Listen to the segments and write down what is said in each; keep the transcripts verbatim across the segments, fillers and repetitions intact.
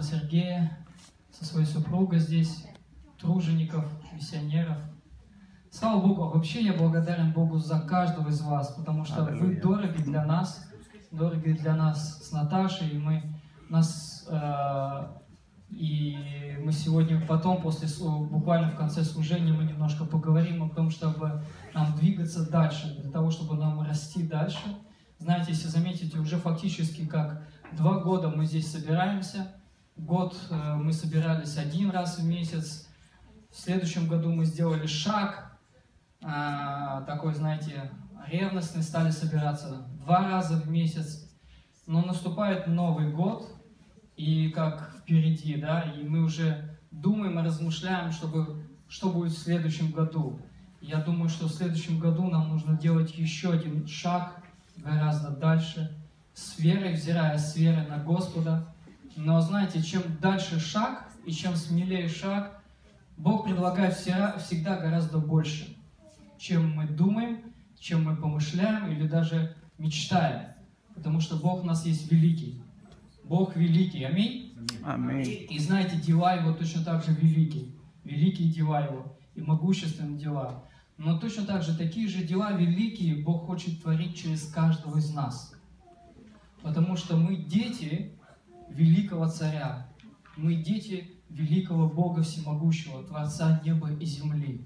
Сергея со своей супругой здесь, тружеников, миссионеров. Слава Богу, а вообще я благодарен Богу за каждого из вас, потому что вы дороги для нас, дороги для нас с Наташей, и мы, нас, э, и мы сегодня потом, после, буквально в конце служения, мы немножко поговорим о том, чтобы нам двигаться дальше, для того, чтобы нам расти дальше. Знаете, если заметите, уже фактически как два года мы здесь собираемся, год э, мы собирались один раз в месяц, в следующем году мы сделали шаг, А, такой, знаете, ревностный, стали собираться два раза в месяц. Но наступает Новый год, и как впереди, да, и мы уже думаем и размышляем, чтобы, что будет в следующем году. Я думаю, что в следующем году нам нужно делать еще один шаг гораздо дальше, с верой, взирая с верой на Господа. Но знаете, чем дальше шаг, и чем смелее шаг, Бог предлагает всегда гораздо больше, чем мы думаем, чем мы помышляем или даже мечтаем. Потому что Бог у нас есть великий. Бог великий. Аминь? Аминь. И знаете, дела Его точно так же великие. Великие дела Его и могущественные дела. Но точно так же, такие же дела великие Бог хочет творить через каждого из нас. Потому что мы дети великого Царя. Мы дети великого Бога Всемогущего, Творца неба и земли.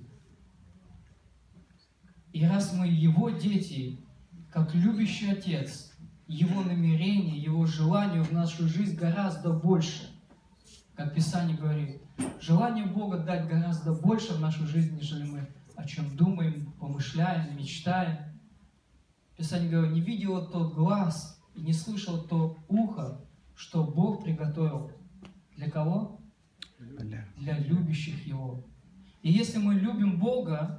И раз мы Его дети, как любящий Отец, Его намерение, Его желание в нашу жизнь гораздо больше. Как Писание говорит, желание Бога дать гораздо больше в нашу жизнь, нежели мы о чем думаем, помышляем, мечтаем. Писание говорит, не видел тот глаз и не слышал то ухо, что Бог приготовил. Для кого? Для любящих Его. И если мы любим Бога,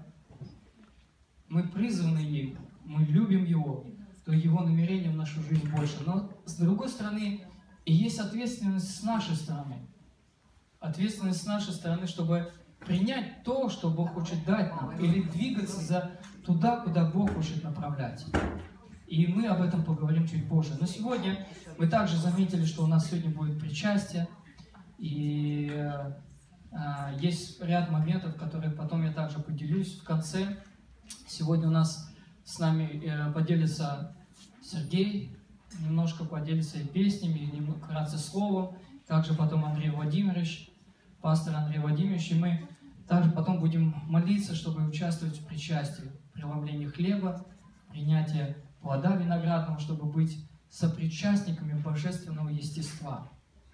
мы призваны им, мы любим Его, то Его намерение в нашу жизнь больше. Но с другой стороны, и есть ответственность с нашей стороны. Ответственность с нашей стороны, чтобы принять то, что Бог хочет дать нам, или двигаться за туда, куда Бог хочет направлять. И мы об этом поговорим чуть позже. Но сегодня мы также заметили, что у нас сегодня будет причастие, и э, есть ряд моментов, которые потом я также поделюсь в конце. Сегодня у нас с нами э, поделится Сергей, немножко поделится и песнями, и вкратце словом. Также потом Андрей Владимирович, пастор Андрей Владимирович. И мы также потом будем молиться, чтобы участвовать в причастии, преломлении хлеба, принятии плода виноградного, чтобы быть сопричастниками божественного естества.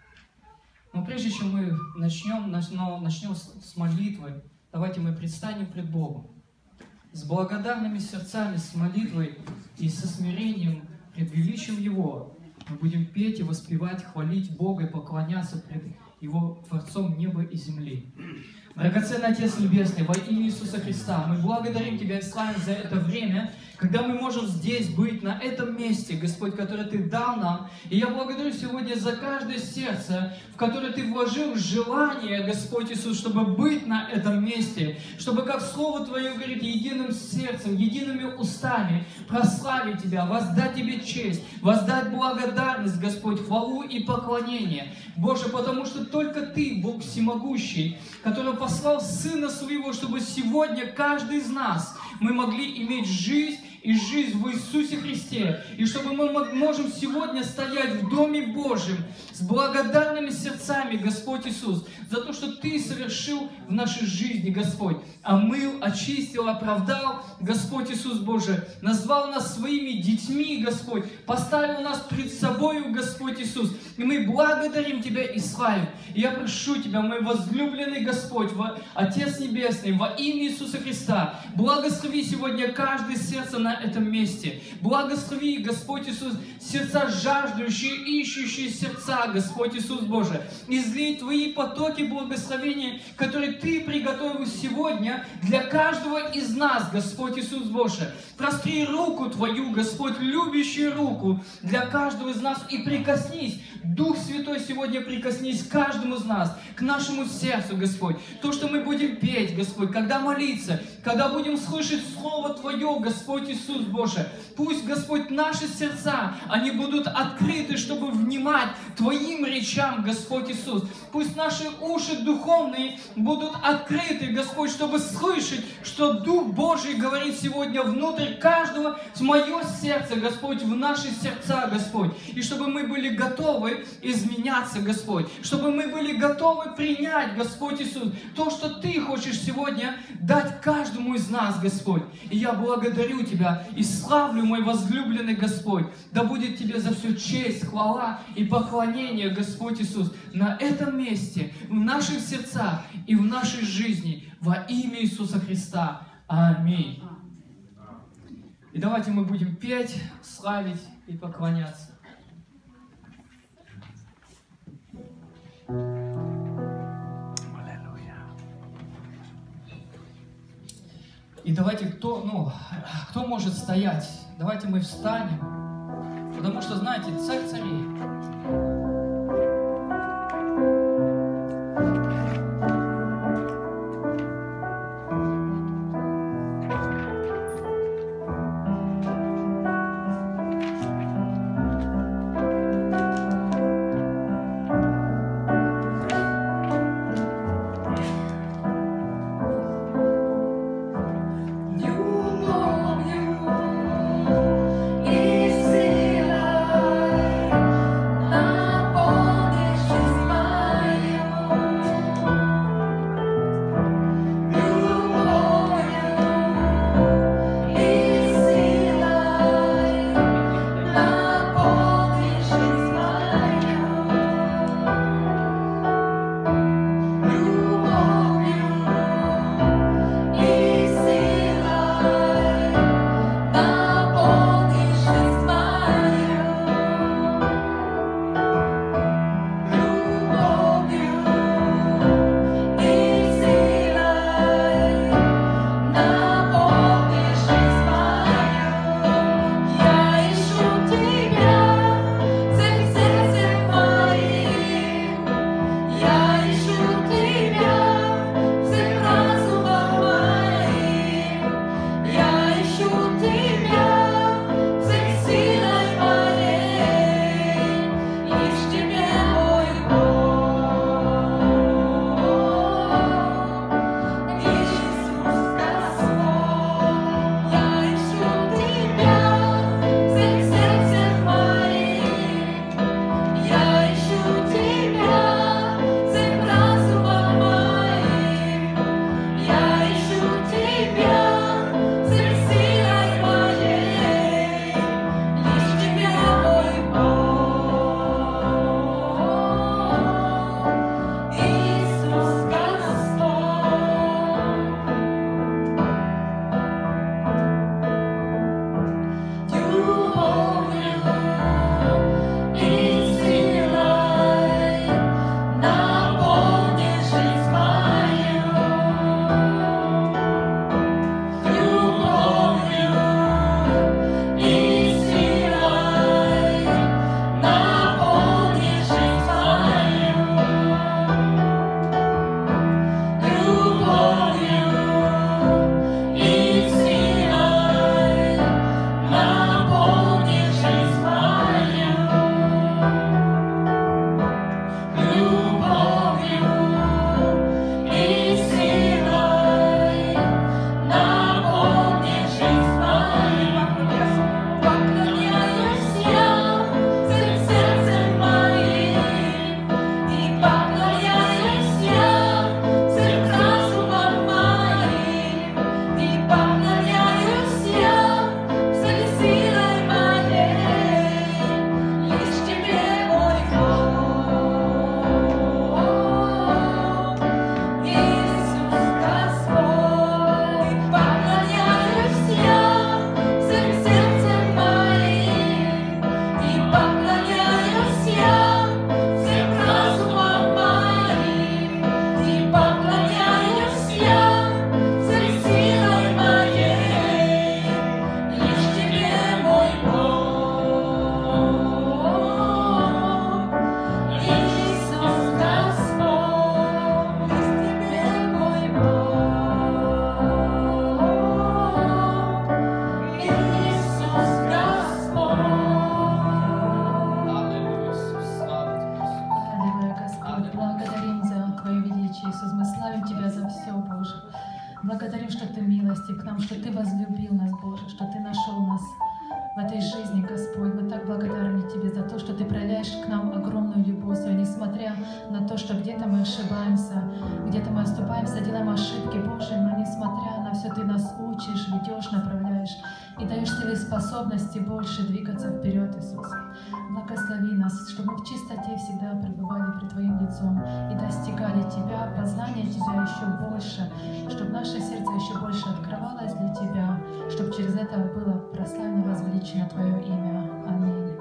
Но прежде чем мы начнем, начнем с молитвы, давайте мы предстанем пред Богом. С благодарными сердцами, с молитвой и со смирением пред величием Его мы будем петь и воспевать, хвалить Бога и поклоняться пред Его Творцом неба и земли. Драгоценный Отец Небесный, во имя Иисуса Христа, мы благодарим Тебя и славим за это время, когда мы можем здесь быть, на этом месте, Господь, которое Ты дал нам. И я благодарю сегодня за каждое сердце, в которое Ты вложил желание, Господь Иисус, чтобы быть на этом месте, чтобы, как Слово Твое говорит, единым сердцем, едиными устами прославить Тебя, воздать Тебе честь, воздать благодарность, Господь, хвалу и поклонение. Боже, потому что только Ты, Бог всемогущий, который послал Сына Своего, чтобы сегодня каждый из нас мы могли иметь жизнь, и жизнь в Иисусе Христе. И чтобы мы можем сегодня стоять в Доме Божьем с благодарными сердцами, Господь Иисус, за то, что Ты совершил в нашей жизни, Господь. Омыл, очистил, оправдал, Господь Иисус Божий. Назвал нас своими детьми, Господь. Поставил нас пред собою, Господь Иисус. И мы благодарим Тебя и славим. И я прошу Тебя, мой возлюбленный Господь, Отец Небесный, во имя Иисуса Христа, благослови сегодня каждое сердце на этом месте. Благослови, Господь Иисус, сердца жаждущие, ищущие сердца, Господь Иисус Божий. Излей Твои потоки благословения, которые Ты приготовил сегодня для каждого из нас, Господь Иисус Божий. Простри руку Твою, Господь, любящую руку для каждого из нас и прикоснись Дух Святой, сегодня прикоснись к каждому из нас, к нашему сердцу, Господь. То, что мы будем петь, Господь, когда молиться, когда будем слышать Слово Твое, Господь Иисус Боже. Пусть, Господь, наши сердца, они будут открыты, чтобы внимать Твоим речам, Господь Иисус. Пусть наши уши духовные будут открыты, Господь, чтобы слышать, что Дух Божий говорит сегодня внутрь каждого, в мое сердце, Господь, в наши сердца, Господь. И чтобы мы были готовы изменяться, Господь. Чтобы мы были готовы принять, Господь Иисус, то, что Ты хочешь сегодня дать каждому из нас, Господь. И я благодарю Тебя и славлю, мой возлюбленный Господь. Да будет Тебе за все честь, хвала и поклонение, Господь Иисус, на этом месте, в наших сердцах и в нашей жизни, во имя Иисуса Христа. Аминь. И давайте мы будем петь, славить и поклоняться. И давайте, кто, ну, кто может стоять, давайте мы встанем, потому что, знаете, Царь Царей. Любовью и силой Благодарим, что Ты милостив к нам, что Ты возлюбил нас, Боже, что Ты нашел нас в этой жизни, Господь. Мы так благодарны Тебе за то, что Ты проявляешь к нам огромную любовь свою, несмотря на то, что где-то мы ошибаемся, где-то мы оступаемся, делаем ошибки, Боже, но несмотря на все, Ты нас учишь, ведешь, направляешь и даешь силы и способности больше двигаться вперед, Иисус. Благослови нас, чтобы мы в чистоте всегда пребывали пред Твоим лицом и достигали Тебя, познания Тебя еще больше, чтобы наше сердце еще больше открывалось для Тебя, чтобы через это было прославлено, возвеличено Твое имя. Аминь.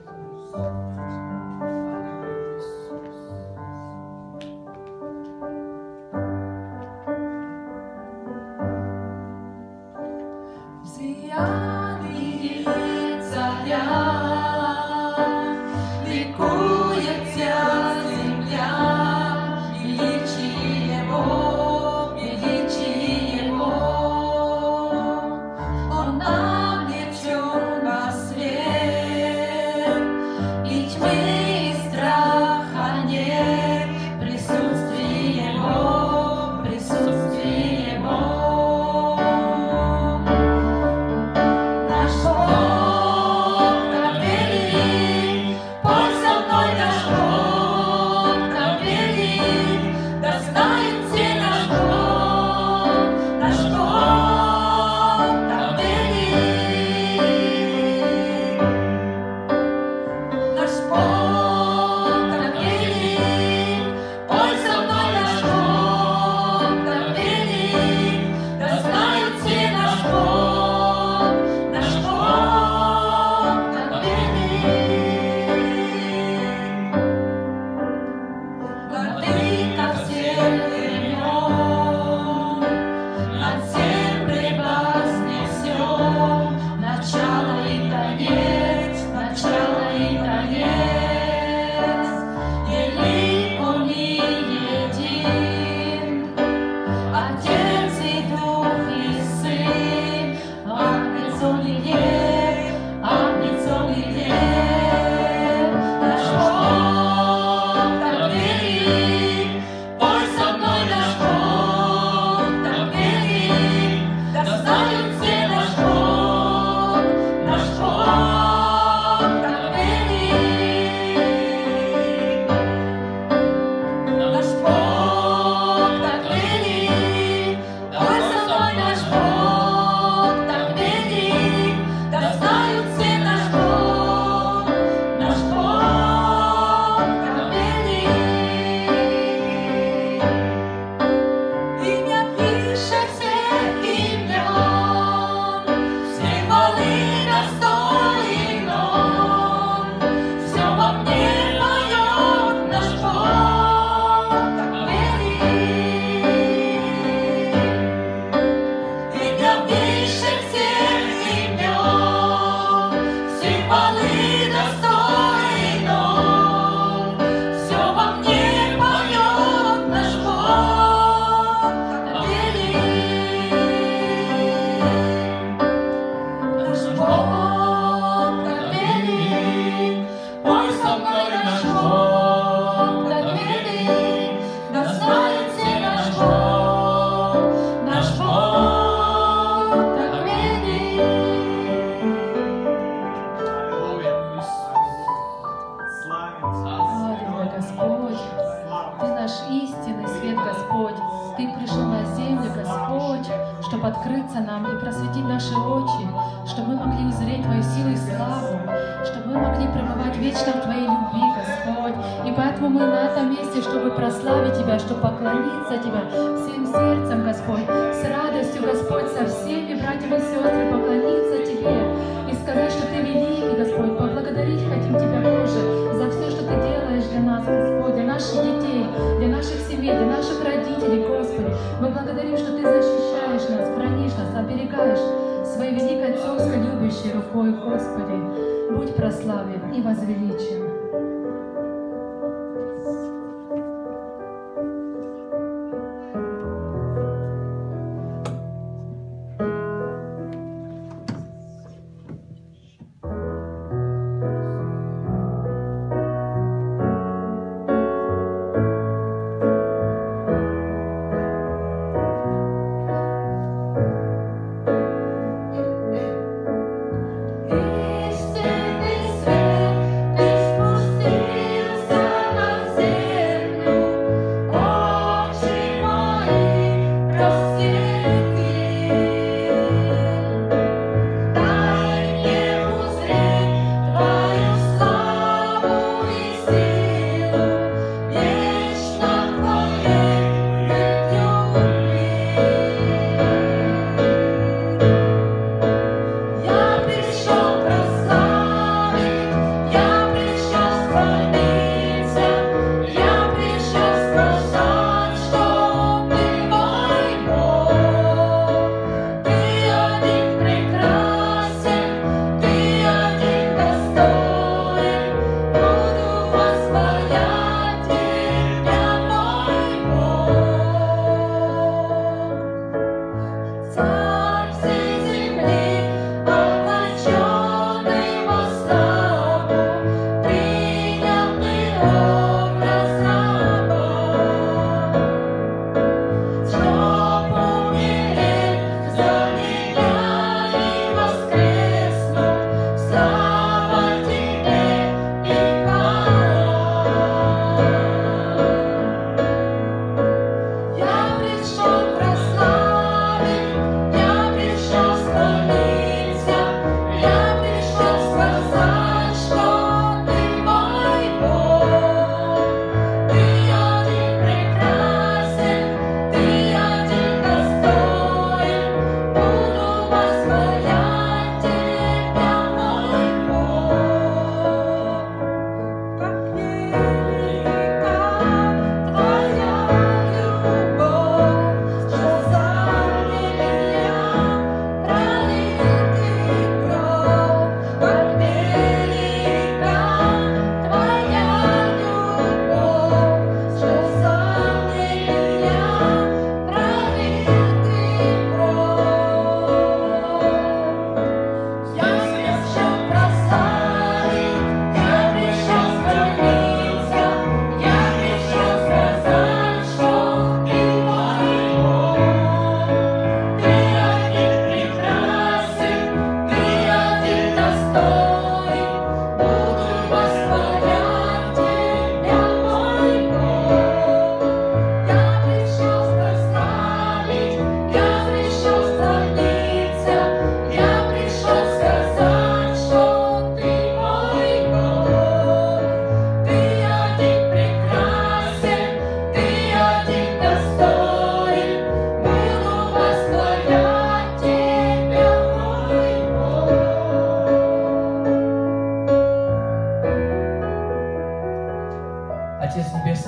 Открыться нам и просветить наши очи, чтобы мы могли узреть Твою силу и славу, чтобы мы могли пребывать вечно в Твоей любви, Господь. И поэтому мы на этом месте, чтобы прославить Тебя, чтобы поклониться Тебе всем сердцем, Господь, с радостью, Господь, со всеми братьями и сестрами поклониться Тебе и сказать, что Ты великий, Господь. Поблагодарить хотим Тебя, Боже, за все, что Ты делаешь для нас, Господь, для наших детей, для наших семей, для наших родителей, Господи. Мы благодарим, что Ты защищаешь нас, хранишь нас, оберегаешь своей великой отцовской любящей рукой, Господи. Будь прославлен и возвеличен.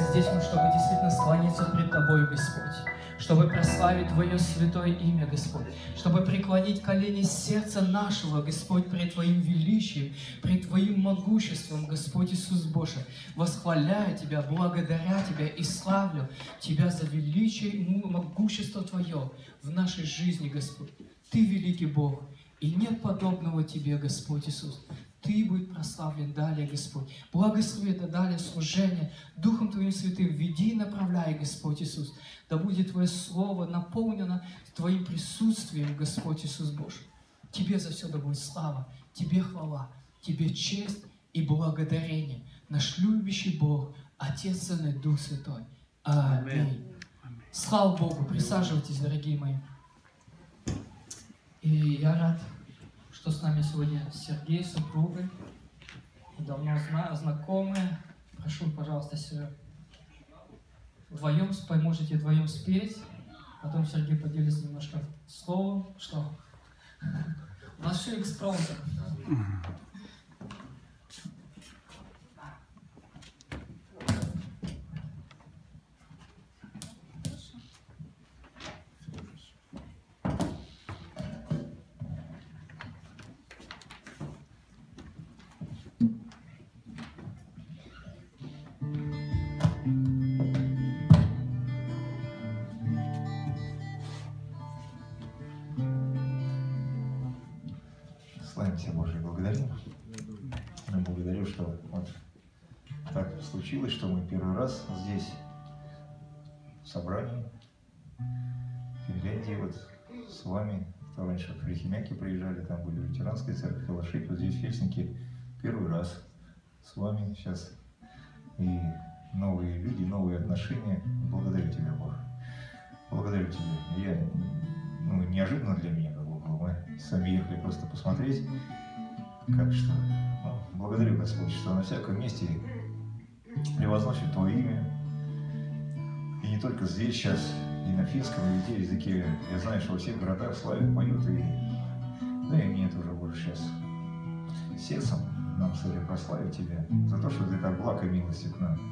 здесь мы, чтобы действительно склониться пред Тобой, Господь, чтобы прославить Твое святое имя, Господь, чтобы преклонить колени сердца нашего, Господь, пред Твоим величием, пред Твоим могуществом, Господь Иисус Боже, восхваляя Тебя, благодаря Тебя и славлю Тебя за величие и могущество Твое в нашей жизни, Господь. Ты великий Бог, и нет подобного Тебе, Господь Иисус. Ты будь прославлен далее, Господь. Благослови это далее служение. Духом Твоим Святым веди и направляй, Господь Иисус. Да будет Твое Слово наполнено Твоим присутствием, Господь Иисус Божий. Тебе за все да будет слава, Тебе хвала, Тебе честь и благодарение. Наш любящий Бог, Отец, Сын и Дух Святой. Аминь. Слава Богу. Присаживайтесь, дорогие мои. И я рад, что с нами сегодня Сергей, супругой, давно зна знакомые. Прошу, пожалуйста, Серег. Вдвоем можете вдвоем спеть, потом Сергей поделится немножко словом. Что? У нас все экспромтом. Славим Тебя, Боже, благодарим. Я благодарю, что вот так случилось, что мы первый раз здесь, в собрании, в Финляндии, вот с вами, кто раньше в Рихимяке приезжали, там были ветеранская церковь, Калашик, вот здесь в Хельсинки первый раз с вами сейчас. И новые люди, новые отношения. Благодарю Тебя, Боже. Благодарю Тебя. Я, ну, неожиданно для меня, как бы, мы сами ехали просто посмотреть, как что. Ну, благодарю, Господь, что на всяком месте превозносит Твое имя. И не только здесь сейчас, и на финском, и везде языке. Я знаю, что во всех городах славят, поют, и да и мне тоже больше сейчас сердцем нам с этим прославить Тебя за то, что Ты так благ и милостив к нам.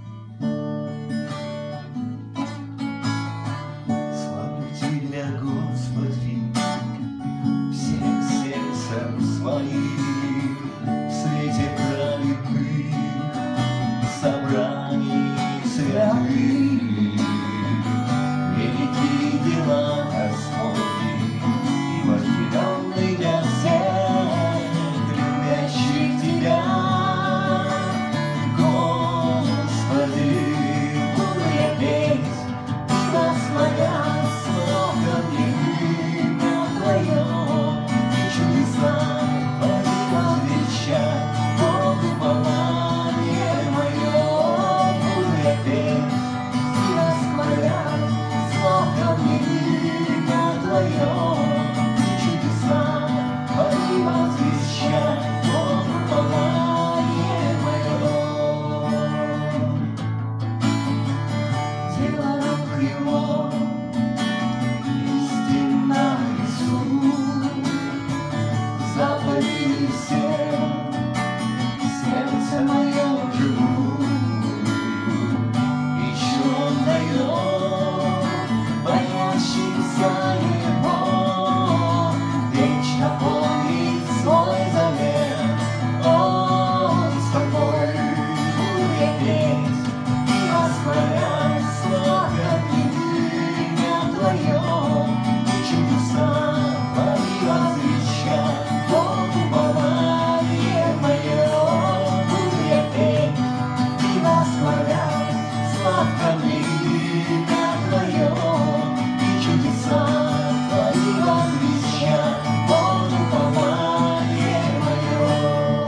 Славлю Тебя, Господи, всем сердцем своим, в свете праведных собраний святых. Великие дела Господи, и возбужденный для всех любящих Тебя. Господи, буду я петь и восхвалять славу имя Твое, и чудеса Твои возвещать Богу упование мое. Буду я петь и восхвалять славу имя Твое, и чудеса Твои возвещать Богу упование мое. Дело рук Его истинно Иисус, заповеди все, сердце мое живут, и что Он дает боящимся Его, вечно помнит свой завет. Он с тобой, буду я петь и восхвалять славу имя Твое, и чудеса Твои возвещать Богу упование мое. Буду я петь и восхвалять славу имя Твое, и чудеса Твои возвещать Богу упование мое.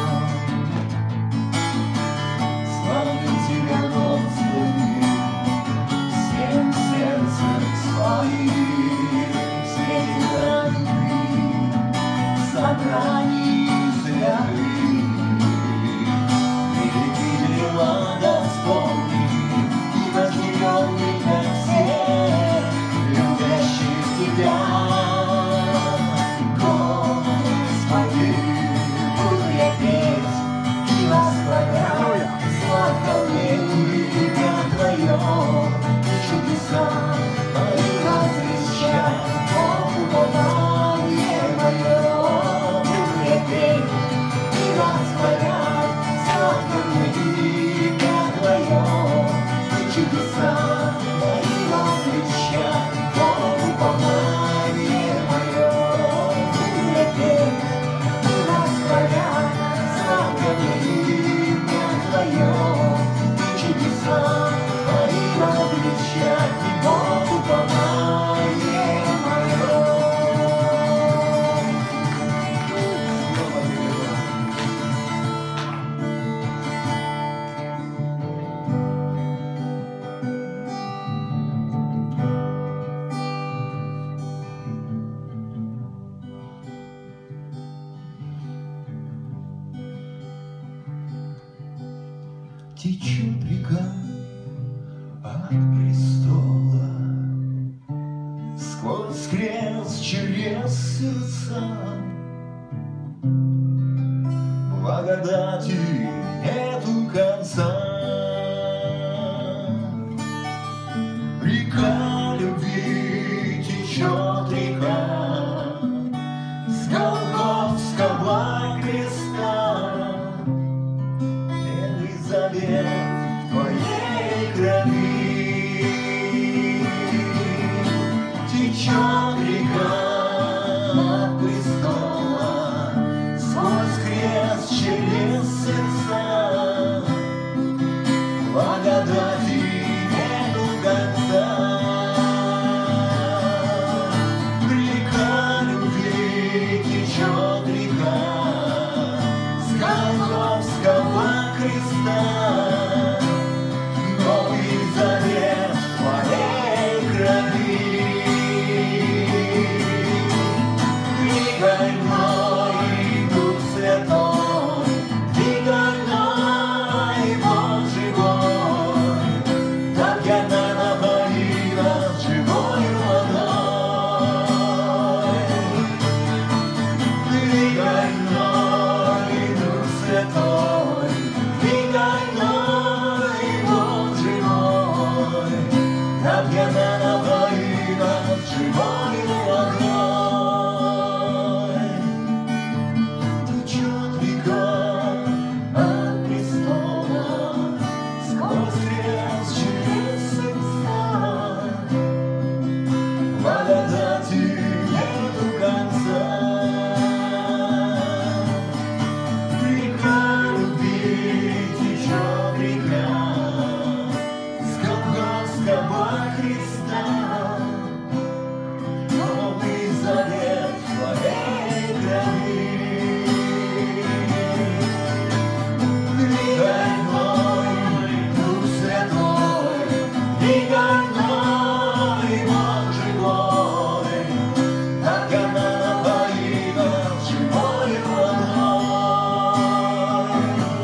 Славлю Тебя, Господи, всем сердцем своим, в свете праведных собраний святых. Велики дела Господни, и возбужденный чудеса на его плечах, Бог упование мое. Мне петь и восхвалять славное имя Твое, и чудеса на его плечах, и Бог упование мое. Течет река от престола сквозь крест через сердца. Благодати нету конца. Река любви течет река с Голгофского креста. Завет Твоей крови течет река от престола сквозь крест через сердца. Благодати нету конца. Река любви течет река с Голгофского креста. Новый завет Твоей крови. Двигай мной, Дух Святой, двигай мной, Бог живой, так я на напоила живой водой. Двигай мной, Дух Святой, двигай мной, Бог живой, так я на напоила живой водой. Течет река от престола сквозь крест через сердца. Благодати нету конца. Река любви течет река с Голгофского креста. Новый завет Твоей крови. Двигай мной, Дух Святой, двигай мной, Бог живой, так она напоила живой водой.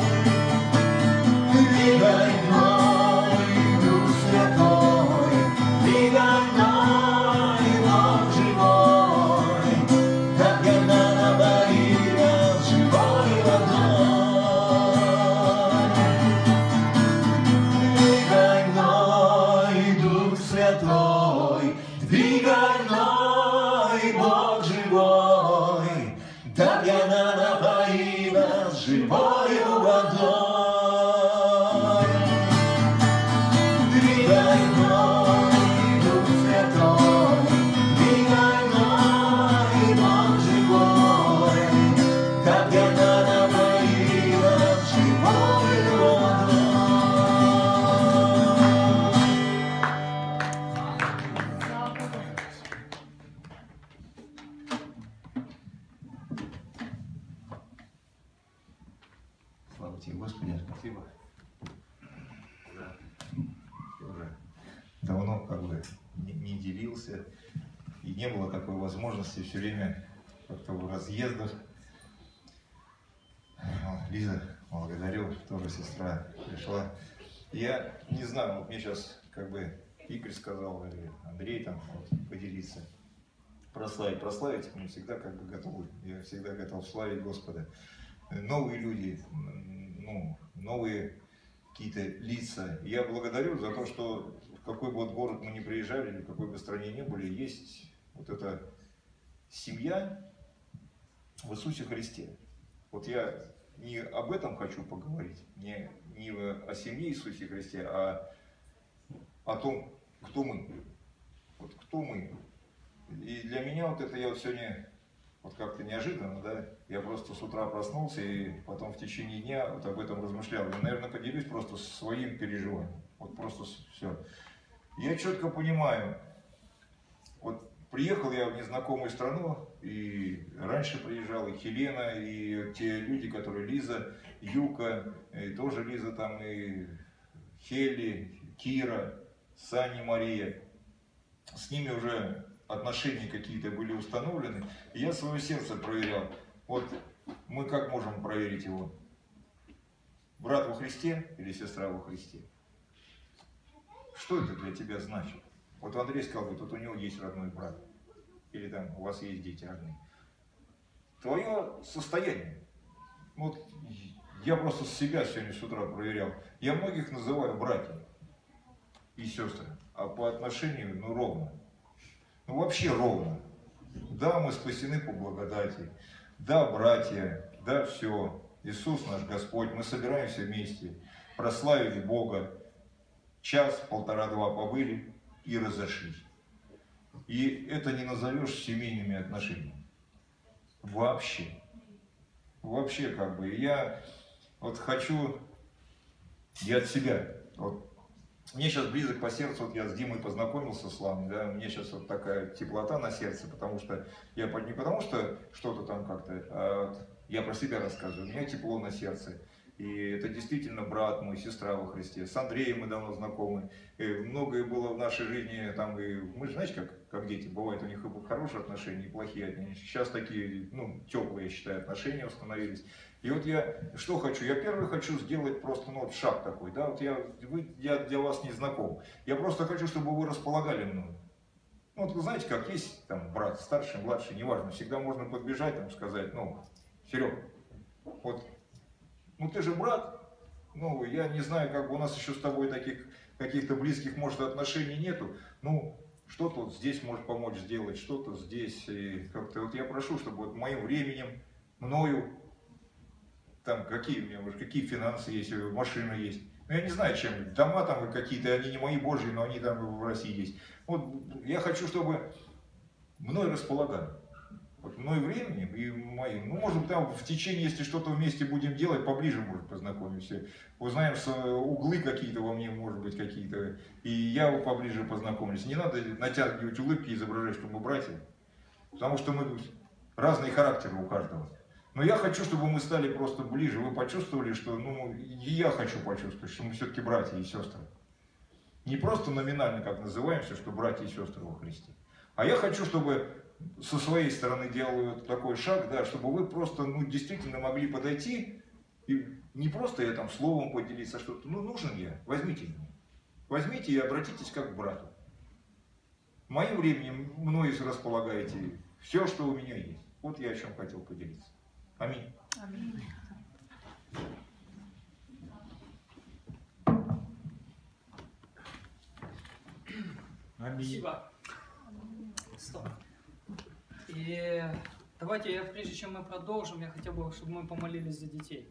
Двигай мной, Дух Святой, двигай мной, Бог живой, так она напоила живой водой. Двигай мной, Дух Святой, двигай мной, Бог живой, так она напоила живой водой. Двигай мной, Дух Святой, двигай мной, Бог живой, так она напоила живой водой. Слава Тебе, Господи, спасибо. Да. Я уже давно как бы не, не делился, и не было такой возможности все время как-то в разъездах. Лиза, благодарю, тоже сестра пришла. Я не знаю, вот мне сейчас как бы Игорь сказал, или Андрей там вот, поделиться. Прославить, прославить мы всегда как бы готовы. Я всегда готов славить Господа. Новые люди, ну, новые какие-то лица. Я благодарю за то, что в какой бы вот город мы ни приезжали, или в какой бы стране ни были, есть вот эта семья в Иисусе Христе. Вот я не об этом хочу поговорить, не, не о семье Иисусе Христе, а о том, кто мы. Вот кто мы. И для меня вот это я вот сегодня, вот как-то неожиданно, да, я просто с утра проснулся и потом в течение дня вот об этом размышлял. Я, наверное, поделюсь просто своим переживанием. Вот просто все. Я четко понимаю, вот приехал я в незнакомую страну, и раньше приезжал и Хелена, и те люди, которые Лиза, Юка, и тоже Лиза там, и Хели, Кира, Саня, Мария. С ними уже отношения какие-то были установлены, и я свое сердце проверял. Вот мы как можем проверить его? Брат во Христе или сестра во Христе? Что это для тебя значит? Вот Андрей сказал, вот, вот у него есть родной брат, или там у вас есть дети родные. Твое состояние. Вот я просто с себя сегодня с утра проверял. Я многих называю братьями и сестры, а по отношению, ну, ровно. Ну, вообще ровно. Да, мы спасены по благодати. Да, братья, да, все. Иисус наш Господь. Мы собираемся вместе, прославили Бога. Час, полтора-два побыли и разошлись. И это не назовешь семейными отношениями. Вообще. Вообще, как бы, я вот хочу, я от себя, вот, мне сейчас близок по сердцу, вот я с Димой познакомился с вами, да, мне сейчас вот такая теплота на сердце, потому что я не потому что что-то там как-то, а вот я про себя рассказываю, у меня тепло на сердце. И это действительно брат мой, сестра во Христе. С Андреем мы давно знакомы. И многое было в нашей жизни, там, и мы же, знаете, как, как дети, бывает у них и хорошие отношения, и плохие отношения. Сейчас такие, ну, теплые, я считаю, отношения установились. И вот я что хочу? Я первый хочу сделать просто, ну, вот шаг такой, да, вот я, вы, я для вас не знаком. Я просто хочу, чтобы вы располагали мной. Ну, вот вы знаете, как есть там брат, старший, младший, неважно, всегда можно подбежать, там, сказать, ну, Серега, вот, ну ты же брат, ну я не знаю, как бы у нас еще с тобой таких каких-то близких, может, отношений нету, ну что-то вот здесь может помочь сделать, что-то здесь, и как-то вот я прошу, чтобы вот моим временем, мною, там какие у меня, может, какие финансы есть, машина есть, ну я не знаю, чем, дома там какие-то, они не мои божьи, но они там в России есть. Вот я хочу, чтобы мной располагали. Вот мной временем и моим. Ну, может быть, там в течение, если что-то вместе будем делать, поближе, может, познакомимся. Узнаем углы какие-то во мне, может быть, какие-то. И я поближе познакомлюсь. Не надо натягивать улыбки, изображать, что мы братья. Потому что мы разные характеры у каждого. Но я хочу, чтобы мы стали просто ближе. Вы почувствовали, что, ну, и я хочу почувствовать, что мы все-таки братья и сестры. Не просто номинально, как называемся, что братья и сестры во Христе. А я хочу, чтобы со своей стороны делаю такой шаг, да, чтобы вы просто, ну, действительно могли подойти и не просто я там словом поделиться, что-то, ну, нужен я, возьмите меня. Возьмите и обратитесь как к брату. Моим временем мною располагаете все, что у меня есть. Вот я о чем хотел поделиться. Аминь. Аминь. Спасибо. Стоп. И давайте, я, прежде чем мы продолжим, я хотел бы, чтобы мы помолились за детей.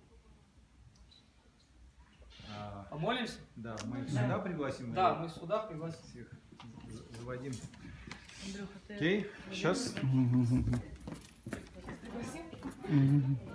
А, Помолимся? да, мы их сюда пригласим. Да, мы сюда пригласим. Всех заводим. Окей, сейчас. Пригласим?